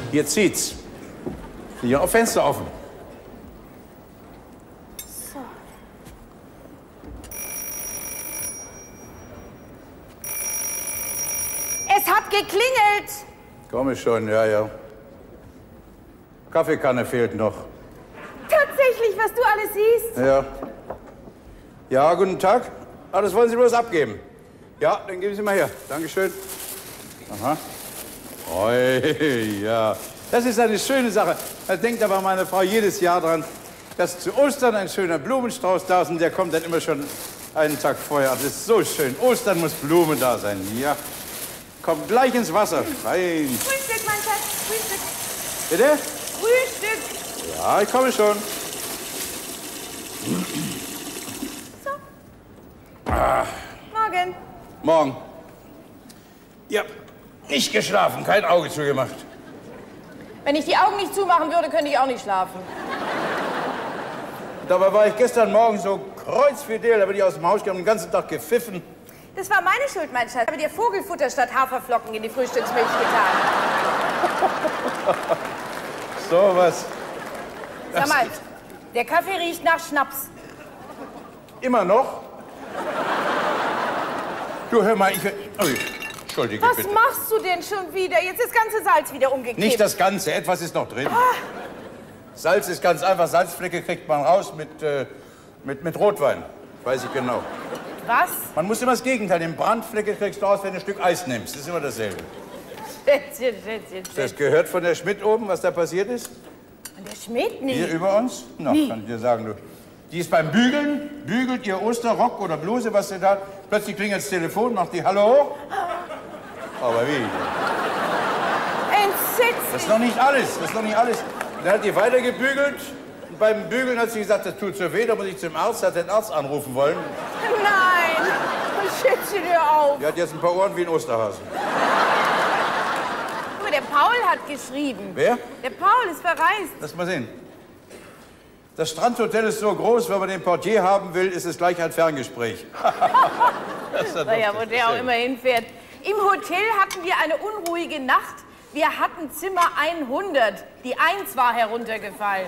Hier zieht's. Hier auf Fenster offen. So. Es hat geklingelt. Komme schon, ja, ja. Kaffeekanne fehlt noch. Tatsächlich, was du alles siehst. Ja. Ja, guten Tag. Ah, das wollen Sie bloß abgeben. Ja, dann geben Sie mal her. Dankeschön. Aha. Oi, ja. Das ist eine schöne Sache. Da denkt aber meine Frau jedes Jahr dran, dass zu Ostern ein schöner Blumenstrauß da ist und der kommt dann immer schon einen Tag vorher. Das ist so schön. Ostern muss Blumen da sein. Ja. Kommt gleich ins Wasser. Rein. Frühstück, mein Schatz. Frühstück. Bitte? Frühstück. Ja, ich komme schon. So. Morgen. Morgen. Ja, nicht geschlafen, kein Auge zugemacht. Wenn ich die Augen nicht zumachen würde, könnte ich auch nicht schlafen. Dabei war ich gestern Morgen so kreuzfidel, da bin ich aus dem Haus gegangen, den ganzen Tag gepfiffen. Das war meine Schuld, mein Schatz. Ich habe dir Vogelfutter statt Haferflocken in die Frühstücksmilch getan. So was. Sag mal, der Kaffee riecht nach Schnaps. Immer noch? Du, hör mal, Entschuldige, Was bitte. machst du denn schon wieder? Jetzt ist das ganze Salz wieder umgekippt. Nicht das Ganze, etwas ist noch drin. Salz ist ganz einfach, Salzflecke kriegt man raus mit Rotwein. Weiß ich genau. Was? Man muss immer das Gegenteil nehmen. Brandflecke kriegst du raus, wenn du ein Stück Eis nimmst. Das ist immer dasselbe. Schätzchen. Hast du das gehört von der Schmidt oben, was da passiert ist? Und der Schmidt nicht. Hier über uns? Na, kann ich dir sagen, du. Die ist beim Bügeln, bügelt ihr Osterrock oder Bluse, was sie da. Plötzlich klingelt das Telefon, macht die Hallo. Aber wie? Entsetzlich. Das ist noch nicht alles, das ist noch nicht alles. Dann hat die weiter gebügelt. Und beim Bügeln hat sie gesagt, das tut so weh, da muss ich zum Arzt. Hat den Arzt anrufen wollen. Nein. Schätzchen, hör auf. Die hat jetzt ein paar Ohren wie ein Osterhasen. Guck mal, der Paul hat geschrieben. Wer? Der Paul ist verreist. Lass mal sehen. Das Strandhotel ist so groß, wenn man den Portier haben will, ist es gleich ein Ferngespräch. Naja, wo der auch immer hinfährt. Im Hotel hatten wir eine unruhige Nacht. Wir hatten Zimmer 100. Die 1 war heruntergefallen.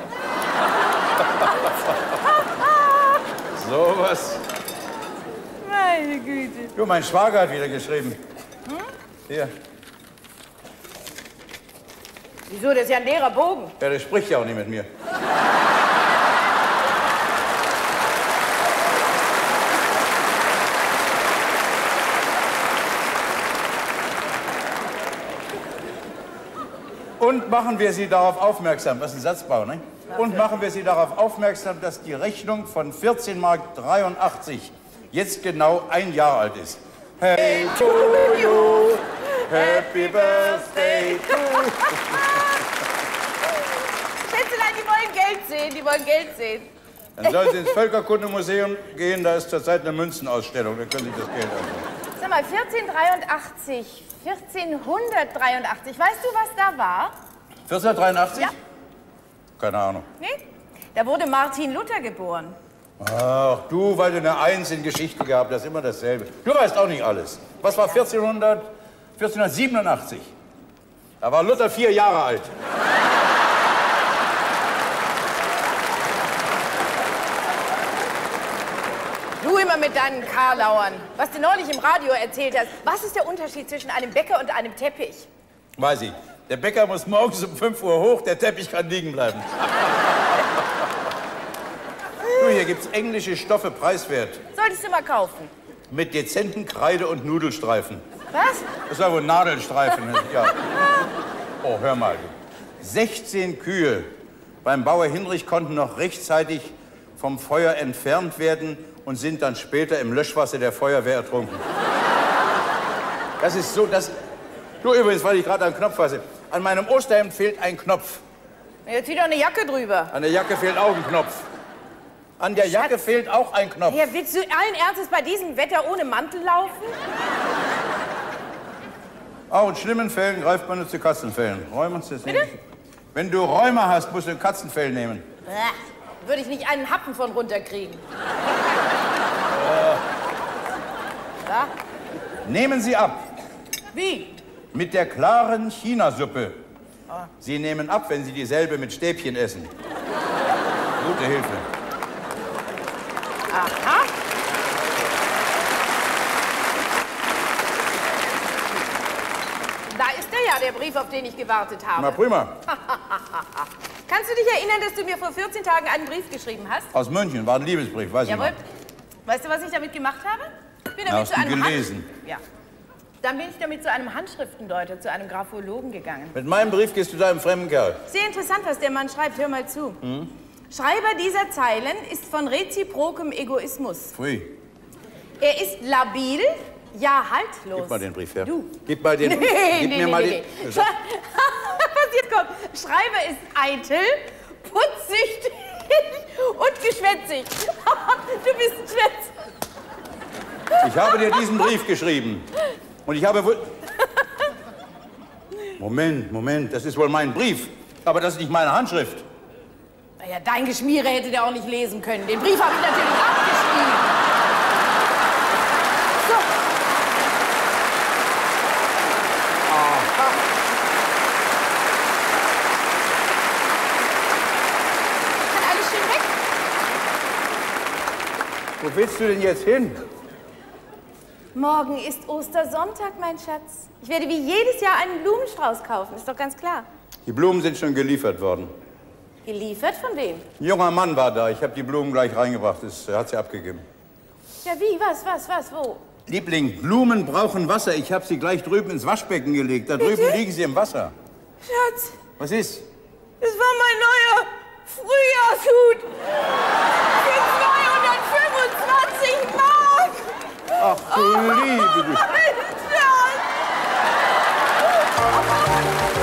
So was. Meine Güte. Du, mein Schwager hat wieder geschrieben. Hier. Wieso? Das ist ja ein leerer Bogen. Ja, der spricht ja auch nicht mit mir. Und machen wir Sie darauf aufmerksam, das ist ein Satzbau, ne? Und machen wir Sie darauf aufmerksam, dass die Rechnung von 14,83 Mark jetzt genau 1 Jahr alt ist. Hey to you, happy birthday to you. Schätzelein, die wollen Geld sehen, die wollen Geld sehen. Dann sollen Sie ins Völkerkundemuseum gehen, da ist zurzeit eine Münzenausstellung, da können Sie das Geld ansehen. Sag mal, 1483, 1483, weißt du, was da war? 1483? Ja. Keine Ahnung. Nee? Da wurde Martin Luther geboren. Ach, du, weil du eine Eins in Geschichte gehabt hast, immer dasselbe. Du weißt auch nicht alles. Was war 1487? Da war Luther 4 Jahre alt. Du immer mit deinen Karlauern. Was du neulich im Radio erzählt hast. Was ist der Unterschied zwischen einem Bäcker und einem Teppich? Weiß ich. Der Bäcker muss morgens um 5 Uhr hoch, der Teppich kann liegen bleiben. Du, hier gibt's englische Stoffe, preiswert. Solltest du mal kaufen. Mit dezenten Kreide- und Nudelstreifen. Was? Das war wohl Nadelstreifen. Ja. Oh, hör mal. 16 Kühe beim Bauer Hinrich konnten noch rechtzeitig vom Feuer entfernt werden und sind dann später im Löschwasser der Feuerwehr ertrunken. Das ist so, das... Du, übrigens, weil ich gerade am Knopf fasse. An meinem Osterhemd fehlt ein Knopf. Jetzt zieh doch eine Jacke drüber. An der Jacke fehlt auch ein Knopf. An der Jacke fehlt auch ein Knopf. Ja, willst du allen Ernstes bei diesem Wetter ohne Mantel laufen? Auch in schlimmen Fällen greift man nur zu Katzenfällen. Räumen Sie das Bitte? nicht? Wenn du Rheuma hast, musst du ein Katzenfell nehmen. Würde ich nicht einen Happen von runterkriegen. Ja? Nehmen Sie ab. Wie? Mit der klaren Chinasuppe. Sie nehmen ab, wenn Sie dieselbe mit Stäbchen essen. Gute Hilfe. Aha. Da ist der Brief, auf den ich gewartet habe. Na prima. Kannst du dich erinnern, dass du mir vor 14 Tagen einen Brief geschrieben hast? Aus München, war ein Liebesbrief, weiß ich Jawohl. noch. Weißt du, was ich damit gemacht habe? Ich bin Hast du gelesen? Ja. Dann bin ich damit zu einem Handschriftendeuter, zu einem Graphologen gegangen. Mit meinem Brief gehst du zu einem fremden Kerl. Sehr interessant, was der Mann schreibt. Hör mal zu. Schreiber dieser Zeilen ist von reziprokem Egoismus. Pfui. Er ist labil, ja haltlos. Gib mal den Brief her. Du. Gib mal den. Gib mir mal den. Was jetzt kommt. Schreiber ist eitel, putzsüchtig und geschwätzig. Du bist ein Schwätzer. Ich habe dir diesen Brief geschrieben. Und ich habe wohl... Moment, das ist wohl mein Brief. Aber das ist nicht meine Handschrift. Naja, dein Geschmiere hätte der auch nicht lesen können. Den Brief habe ich natürlich abgeschrieben. So. Aha. Kann alles schön weg? Wo willst du denn jetzt hin? Morgen ist Ostersonntag, mein Schatz. Ich werde wie jedes Jahr einen Blumenstrauß kaufen, ist doch ganz klar. Die Blumen sind schon geliefert worden. Geliefert von wem? Ein junger Mann war da. Ich habe die Blumen gleich reingebracht. Er hat sie abgegeben. Ja, wie? Was? Wo? Liebling, Blumen brauchen Wasser. Ich habe sie gleich drüben ins Waschbecken gelegt. Da drüben liegen sie im Wasser. Schatz, Was ist? das war mein neuer Frühjahrshut. Für 225 Mark. Ach, du Liebe. Mein Schatz.